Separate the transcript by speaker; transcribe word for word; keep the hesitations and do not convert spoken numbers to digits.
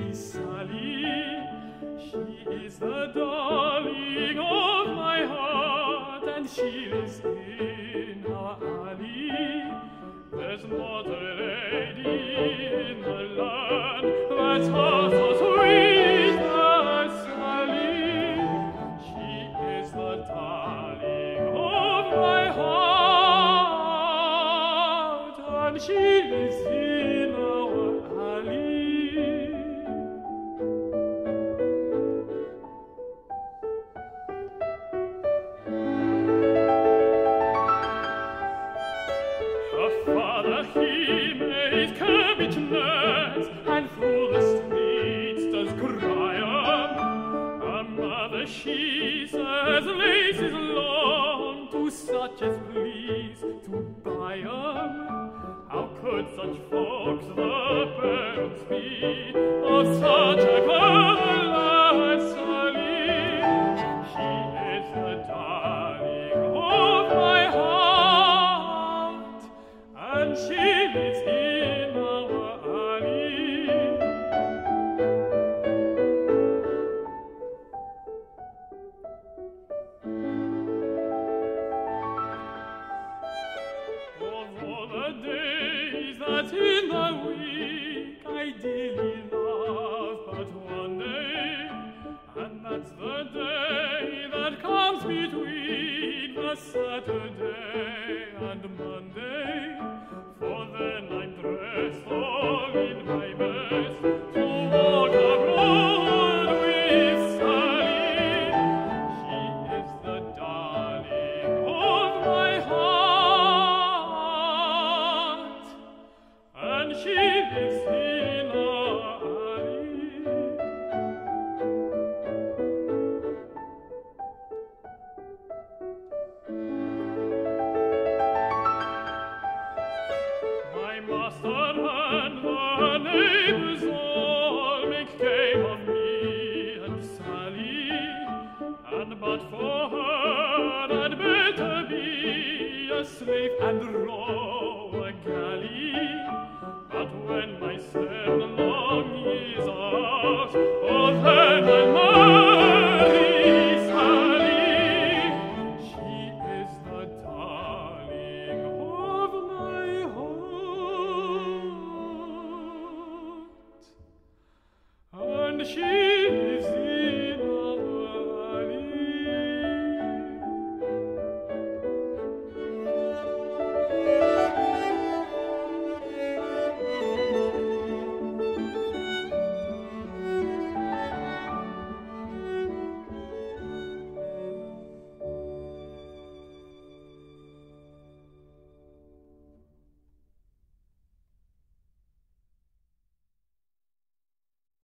Speaker 1: is Sally. She is the darling of my heart, and she lives in our alley. There's not a lady in the land that's half so sweet as Sally. She is the darling of my heart, and she lives in our alley. Her father, he made cabbage nets, and through the streets does cry 'em. Her mother, she says lace is long to such as please to buy 'em. How could such folks the parents be of such a girl as Sally? She is the darling of my heart, and she lives in our alley. Of all the days that in the week I dearly love but one day, and that's the day that comes between the Saturday and Monday. For then I'm dressed all in my best to walk abroad with Sally. She is the darling of my heart, and she lives in our alley. My master and the neighbors all make game of me and Sally, and but for her I'd better be a slave and row a galley. But when my seven long years are out,